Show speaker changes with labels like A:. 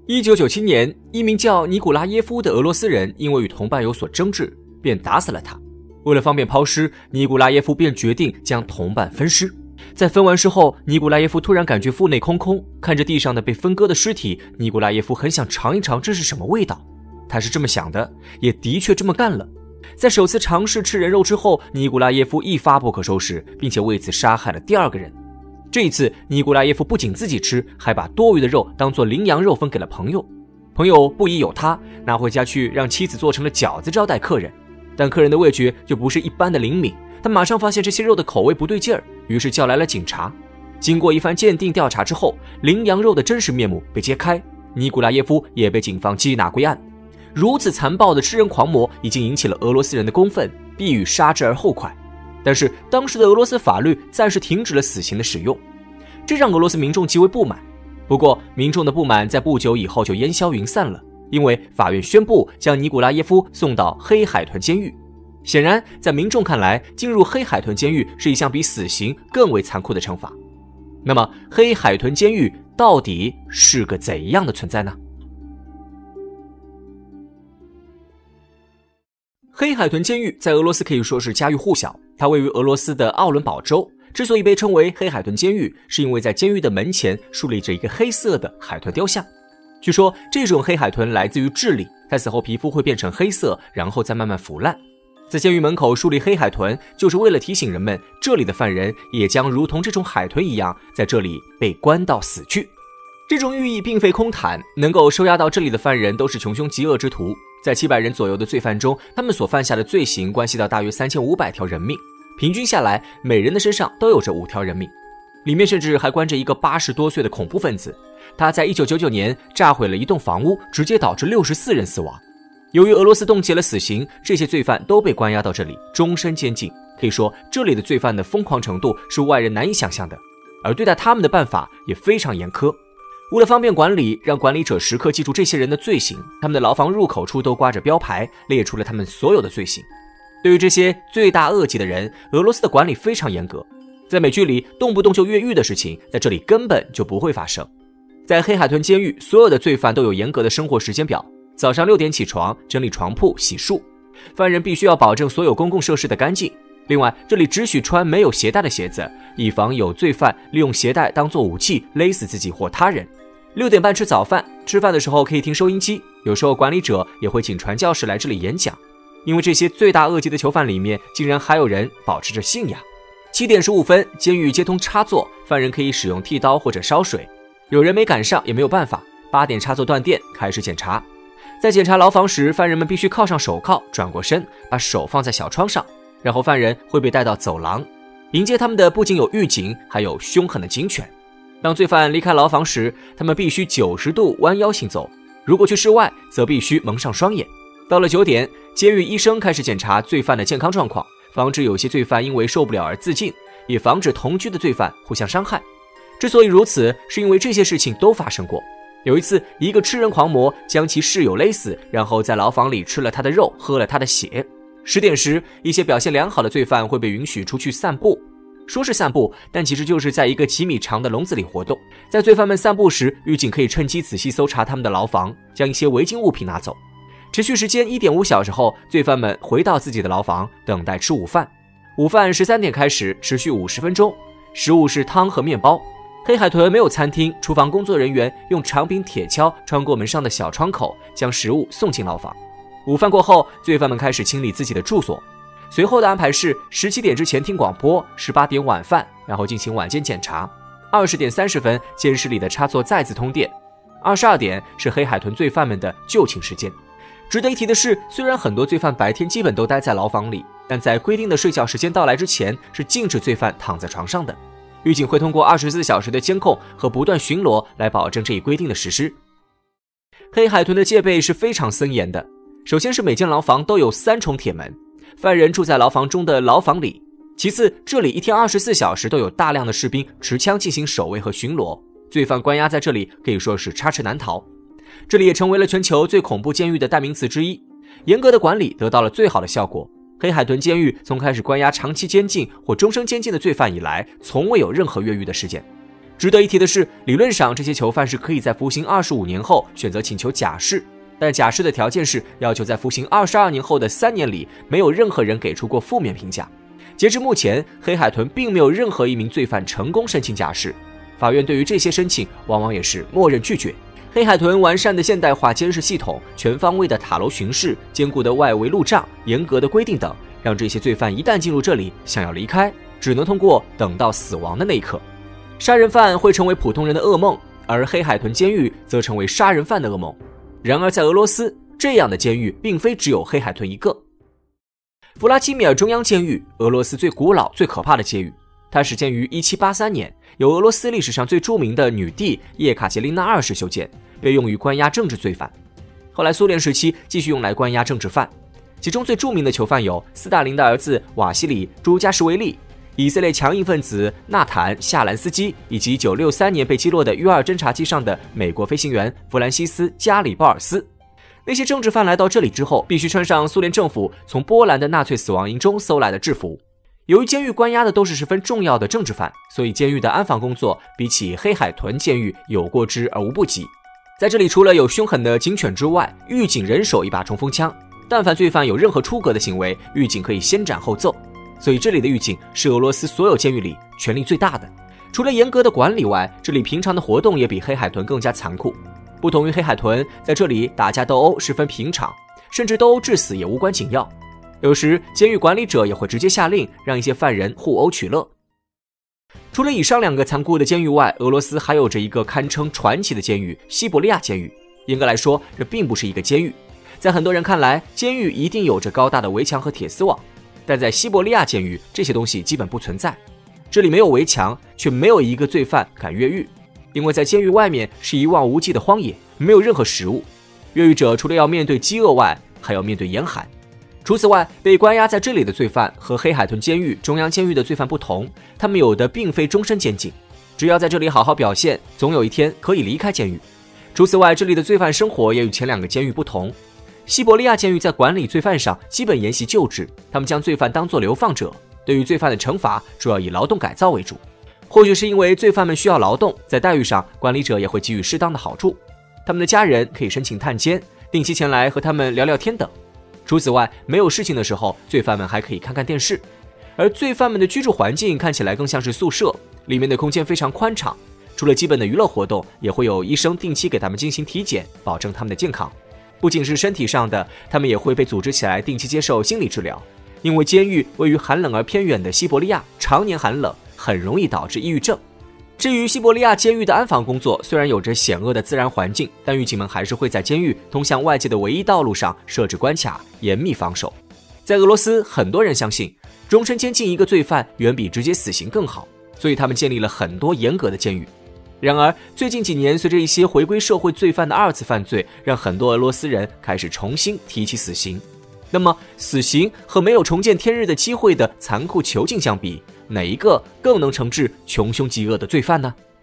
A: 1997年，一名叫尼古拉耶夫的俄罗斯人因为与同伴有所争执，便打死了他。为了方便抛尸，尼古拉耶夫便决定将同伴分尸。在分完尸后，尼古拉耶夫突然感觉腹内空空，看着地上的被分割的尸体，尼古拉耶夫很想尝一尝这是什么味道。他是这么想的，也的确这么干了。在首次尝试吃人肉之后，尼古拉耶夫一发不可收拾，并且为此杀害了第二个人。这一次，尼古拉耶夫不仅自己吃，还把多余的肉当作羚羊肉分给了朋友。朋友不疑有他，拿回家去让妻子做成了饺子招待客人。但客人的味觉就不是一般的灵敏，他马上发现这些肉的口味不对劲儿，于是叫来了警察。经过一番鉴定调查之后，羚羊肉的真实面目被揭开，尼古拉耶夫也被警方缉拿归案。如此残暴的吃人狂魔已经引起了俄罗斯人的公愤，必予杀之而后快。但是当时的俄罗斯法律暂时停止了死刑的使用，这让俄罗斯民众极为不满。不过民众的不满在不久以后就烟消云散了，因为法院宣布将尼古拉耶夫送到黑海豚监狱。显然在民众看来，进入黑海豚监狱是一项比死刑更为残酷的惩罚。那么黑海豚监狱到底是个怎样的存在呢？黑海豚监狱在俄罗斯可以说是家喻户晓，它位于俄罗斯的奥伦堡州。之所以被称为黑海豚监狱，是因为在监狱的门前竖立着一个黑色的海豚雕像。据说这种黑海豚来自于智利，它死后皮肤会变成黑色，然后再慢慢腐烂。在监狱门口树立黑海豚，就是为了提醒人们，这里的犯人也将如同这种海豚一样，在这里被关到死去。这种寓意并非空谈，能够收押到这里的犯人都是穷凶极恶之徒。在700人左右的罪犯中，他们所犯下的罪行关系到大约3500条人命，平均下来，每人的身上都有着5条人命。里面甚至还关着一个80多岁的恐怖分子，他在1999年炸毁了一栋房屋，直接导致64人死亡。由于俄罗斯冻结了死刑，这些罪犯都被关押到这里，终身监禁。可以说，这里的罪犯的疯狂程度是外人难以想象的，而对待他们的办法也非常严苛。为了方便管理，让管理者时刻记住这些人的罪行，他们的牢房入口处都挂着标牌，列出了他们所有的罪行。对于这些罪大恶极的人，俄罗斯的管理非常严格。在美剧里，动不动就越狱的事情，在这里根本就不会发生。在黑海豚监狱，所有的罪犯都有严格的生活时间表，早上6点起床，整理床铺、洗漱。犯人必须要保证所有公共设施的干净。另外，这里只许穿没有鞋带的鞋子，以防有罪犯利用鞋带当作武器勒死自己或他人。6点半吃早饭，吃饭的时候可以听收音机，有时候管理者也会请传教士来这里演讲。因为这些罪大恶极的囚犯里面，竟然还有人保持着信仰。7点15分，监狱接通插座，犯人可以使用剃刀或者烧水。有人没赶上也没有办法，8点插座断电，开始检查。在检查牢房时，犯人们必须铐上手铐，转过身，把手放在小窗上，然后犯人会被带到走廊。迎接他们的不仅有狱警，还有凶狠的警犬。当罪犯离开牢房时，他们必须90度弯腰行走，如果去室外，则必须蒙上双眼。到了9点，监狱医生开始检查罪犯的健康状况，防止有些罪犯因为受不了而自尽，也防止同居的罪犯互相伤害。之所以如此，是因为这些事情都发生过。有一次，一个吃人狂魔将其室友勒死，然后在牢房里吃了他的肉，喝了他的血。10点时，一些表现良好的罪犯会被允许出去散步。说是散步，但其实就是在一个几米长的笼子里活动。在罪犯们散步时，狱警可以趁机仔细搜查他们的牢房，将一些违禁物品拿走。持续时间 1.5 小时后，罪犯们回到自己的牢房，等待吃午饭。午饭13点开始，持续50分钟，食物是汤和面包。黑海豚没有餐厅，厨房工作人员用长柄铁锹穿过门上的小窗口，将食物送进牢房。午饭过后，罪犯们开始清理自己的住所。随后的安排是17点之前听广播，18点晚饭，然后进行晚间检查。20点30分，监室里的插座再次通电。22点是黑海豚罪犯们的就寝时间。值得一提的是，虽然很多罪犯白天基本都待在牢房里，但在规定的睡觉时间到来之前，是禁止罪犯躺在床上的。狱警会通过24小时的监控和不断巡逻来保证这一规定的实施。黑海豚的戒备是非常森严的。首先是每间牢房都有3重铁门，犯人住在牢房中的牢房里。其次，这里一天24小时都有大量的士兵持枪进行守卫和巡逻，罪犯关押在这里可以说是插翅难逃。这里也成为了全球最恐怖监狱的代名词之一。严格的管理得到了最好的效果。黑海豚监狱从开始关押长期监禁或终身监禁的罪犯以来，从未有任何越狱的事件。 值得一提的是，理论上这些囚犯是可以在服刑25年后选择请求假释，但假释的条件是要求在服刑22年后的3年里没有任何人给出过负面评价。截至目前，黑海豚并没有任何一名罪犯成功申请假释，法院对于这些申请往往也是默认拒绝。黑海豚完善的现代化监视系统、全方位的塔楼巡视、坚固的外围路障、严格的规定等，让这些罪犯一旦进入这里，想要离开，只能通过等到死亡的那一刻。杀人犯会成为普通人的噩梦，而黑海豚监狱则成为杀人犯的噩梦。然而在俄罗斯，这样的监狱并非只有黑海豚一个。弗拉基米尔中央监狱，俄罗斯最古老、最可怕的监狱。它始建于1783年，由俄罗斯历史上最著名的女帝叶卡捷琳娜2世修建，被用于关押政治罪犯。后来苏联时期继续用来关押政治犯，其中最著名的囚犯有斯大林的儿子瓦西里·朱加什维利、以色列强硬分子纳坦·夏兰斯基，以及1963年被击落的U-2侦察机上的美国飞行员弗兰西斯·加里鲍尔斯。那些政治犯来到这里之后，必须穿上苏联政府从波兰的纳粹死亡营中搜来的制服。由于监狱关押的都是十分重要的政治犯，所以监狱的安防工作比起黑海豚监狱有过之而无不及。在这里，除了有凶狠的警犬之外，狱警人手一把冲锋枪，但凡罪犯有任何出格的行为，狱警可以先斩后奏。所以这里的狱警是俄罗斯所有监狱里权力最大的。除了严格的管理外，这里平常的活动也比黑海豚更加残酷。不同于黑海豚，在这里打架斗殴十分平常，甚至斗殴致死也无关紧要。有时监狱管理者也会直接下令让一些犯人互殴取乐。除了以上2个残酷的监狱外，俄罗斯还有着一个堪称传奇的监狱——西伯利亚监狱。严格来说，这并不是一个监狱。在很多人看来，监狱一定有着高大的围墙和铁丝网，但在西伯利亚监狱，这些东西基本不存在。这里没有围墙，却没有一个罪犯敢越狱，因为在监狱外面是一望无际的荒野，没有任何食物。越狱者除了要面对饥饿外，还要面对严寒。除此外，被关押在这里的罪犯和黑海豚监狱、中央监狱的罪犯不同，他们有的并非终身监禁，只要在这里好好表现，总有一天可以离开监狱。除此外，这里的罪犯生活也与前2个监狱不同。西伯利亚监狱在管理罪犯上基本沿袭旧制，他们将罪犯当作流放者，对于罪犯的惩罚主要以劳动改造为主。或许是因为罪犯们需要劳动，在待遇上管理者也会给予适当的好处，他们的家人可以申请探监，定期前来和他们聊聊天等。除此外，没有事情的时候，罪犯们还可以看看电视。而罪犯们的居住环境看起来更像是宿舍，里面的空间非常宽敞，除了基本的娱乐活动，也会有医生定期给他们进行体检，保证他们的健康。不仅是身体上的，他们也会被组织起来定期接受心理治疗。因为监狱位于寒冷而偏远的西伯利亚，常年寒冷，很容易导致抑郁症。至于西伯利亚监狱的安防工作，虽然有着险恶的自然环境，但狱警们还是会在监狱通向外界的唯一道路上设置关卡，严密防守。在俄罗斯，很多人相信终身监禁一个罪犯远比直接死刑更好，所以他们建立了很多严格的监狱。然而最近几年，随着一些回归社会罪犯的2次犯罪，让很多俄罗斯人开始重新提起死刑。那么死刑和没有重见天日的机会的残酷囚禁相比，哪一个更能惩治穷凶极恶的罪犯呢？